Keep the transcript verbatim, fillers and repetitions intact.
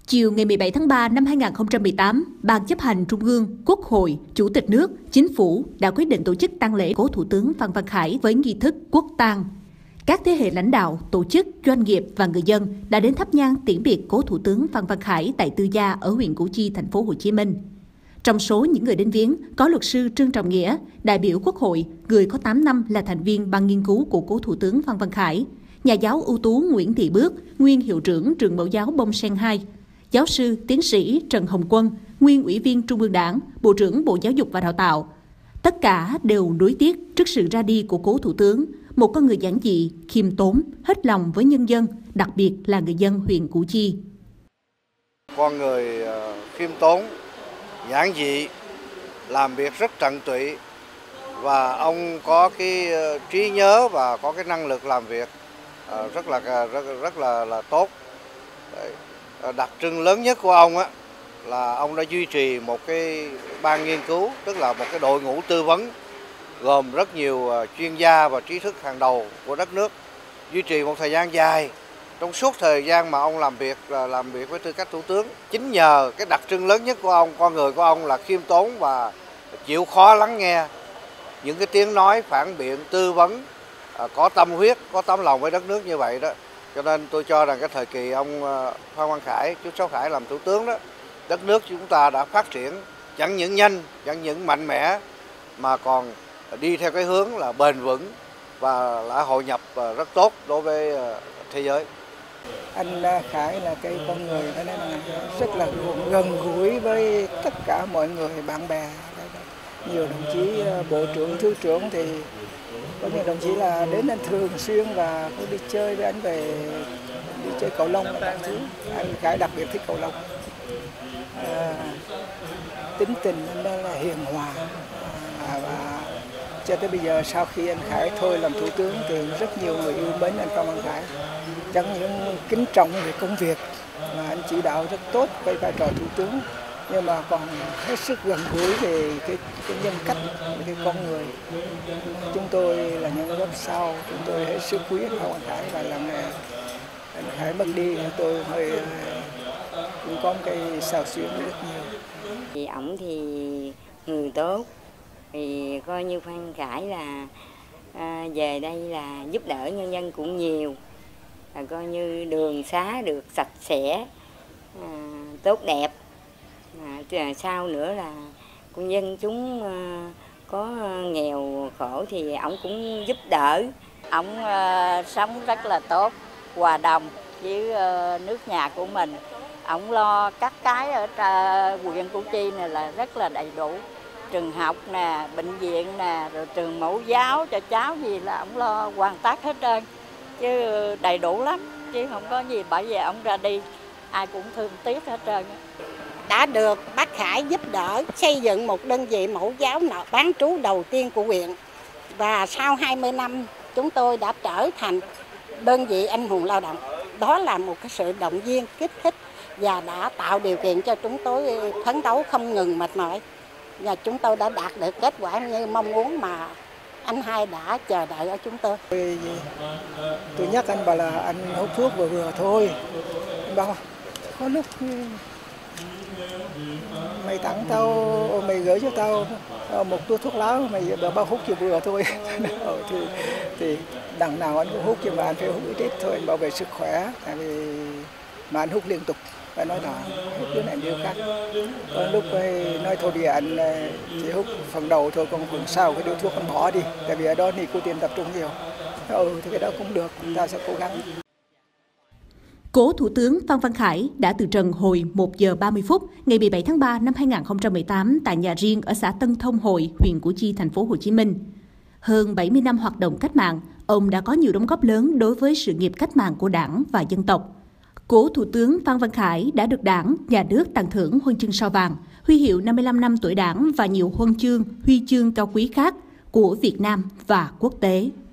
Chiều ngày mười bảy tháng ba năm hai nghìn không trăm mười tám, Ban chấp hành Trung ương, Quốc hội, Chủ tịch nước, Chính phủ đã quyết định tổ chức tang lễ cố Thủ tướng Phan Văn Khải với nghi thức quốc tang. Các thế hệ lãnh đạo, tổ chức, doanh nghiệp và người dân đã đến thắp nhang tiễn biệt cố Thủ tướng Phan Văn Khải tại tư gia ở huyện Củ Chi, thành phố Hồ Chí Minh. Trong số những người đến viếng có luật sư Trương Trọng Nghĩa, đại biểu Quốc hội, người có tám năm là thành viên ban nghiên cứu của cố Thủ tướng Phan Văn Khải, nhà giáo ưu tú Nguyễn Thị Bước, nguyên hiệu trưởng trường mẫu giáo Bông Sen hai, giáo sư, tiến sĩ Trần Hồng Quân, nguyên ủy viên Trung ương Đảng, Bộ trưởng Bộ Giáo dục và Đào tạo. Tất cả đều nuối tiếc trước sự ra đi của cố Thủ tướng, một con người giản dị, khiêm tốn, hết lòng với nhân dân, đặc biệt là người dân huyện Củ Chi. Con người khiêm tốn, giản dị, làm việc rất tận tụy và ông có cái trí nhớ và có cái năng lực làm việc rất là rất rất là là tốt. Đấy. Đặc trưng lớn nhất của ông á là ông đã duy trì một cái ban nghiên cứu, tức là một cái đội ngũ tư vấn gồm rất nhiều chuyên gia và trí thức hàng đầu của đất nước, duy trì một thời gian dài. Trong suốt thời gian mà ông làm việc làm việc với tư cách thủ tướng, chính nhờ cái đặc trưng lớn nhất của ông, con người của ông là khiêm tốn và chịu khó lắng nghe những cái tiếng nói phản biện, tư vấn, có tâm huyết, có tấm lòng với đất nước như vậy đó. Cho nên tôi cho rằng cái thời kỳ ông Phan Văn Khải, chú Sáu Khải làm thủ tướng đó, đất nước chúng ta đã phát triển chẳng những nhanh, chẳng những mạnh mẽ mà còn đi theo cái hướng là bền vững và đã hội nhập rất tốt đối với thế giới. Anh Khải là cái con người cho nên là rất là gần gũi với tất cả mọi người, bạn bè. Nhiều đồng chí bộ trưởng, thứ trưởng thì có những đồng chí là đến anh thường xuyên và có đi chơi với anh, về đi chơi cầu lông là thứ. Anh Khải đặc biệt thích cầu lông. À, tính tình anh đó là hiền hòa. À, và cho tới bây giờ sau khi anh Khải thôi làm thủ tướng thì rất nhiều người yêu mến anh Phan Văn Khải. Chẳng những kính trọng về công việc mà anh chỉ đạo rất tốt với vai trò thủ tướng, nhưng mà còn hết sức gần gũi về cái, cái nhân cách, cái con người. Chúng tôi là những lớp sau, chúng tôi hết sức quý anh Phan Văn Khải, và lần này anh Khải mất đi tôi hơi cũng có một cái xao xuyến rất nhiều. Thì ổng thì người tốt, thì coi như Phan Khải là à, về đây là giúp đỡ nhân dân cũng nhiều, là coi như đường xá được sạch sẽ, à, tốt đẹp. À, sau nữa là con dân chúng à, có nghèo khổ thì ổng cũng giúp đỡ. Ổng à, sống rất là tốt, hòa đồng với à, nước nhà của mình. Ổng lo các cái ở huyện Củ Chi này là rất là đầy đủ. Trường học nè, bệnh viện nè, rồi trường mẫu giáo cho cháu gì là ổng lo hoàn tất hết trơn. Chứ đầy đủ lắm, chứ không có gì, bởi vì ổng ra đi ai cũng thương tiếc hết trơn. Đã được bác Khải giúp đỡ xây dựng một đơn vị mẫu giáo bán trú đầu tiên của huyện. Và sau hai mươi năm chúng tôi đã trở thành đơn vị anh hùng lao động. Đó là một cái sự động viên, kích thích và đã tạo điều kiện cho chúng tôi phấn đấu không ngừng mệt mỏi. Và chúng tôi đã đạt được kết quả như mong muốn mà anh hai đã chờ đợi ở chúng tôi. Tôi, tôi nhắc anh bảo là anh hút thuốc vừa vừa thôi. Anh bảo có lúc mày tặng tao, mày gửi cho tao một túi thuốc lá, mày bao hút chỉ vừa thôi. thì, thì đằng nào anh cũng hút, nhưng mà anh phải hút ít ít thôi, anh bảo vệ sức khỏe. Tại vì mà anh hút liên tục, phải nói là hút đứa này đứa khác. Có lúc nói thôi đi, anh chỉ hút phần đầu thôi, còn phần sau cái điếu thuốc anh bỏ đi. Tại vì ở đó nicotine tập trung nhiều. Ừ thì cái đó cũng được, ta sẽ cố gắng. Cố Thủ tướng Phan Văn Khải đã từ trần hồi một giờ ba mươi phút ngày mười bảy tháng ba năm hai nghìn không trăm mười tám tại nhà riêng ở xã Tân Thông Hội, huyện Củ Chi, thành phố Hồ Chí Minh. Hơn bảy mươi năm hoạt động cách mạng, ông đã có nhiều đóng góp lớn đối với sự nghiệp cách mạng của Đảng và dân tộc. Cố Thủ tướng Phan Văn Khải đã được Đảng, Nhà nước tặng thưởng huân chương Sao vàng, huy hiệu năm mươi lăm năm tuổi Đảng và nhiều huân chương, huy chương cao quý khác của Việt Nam và quốc tế.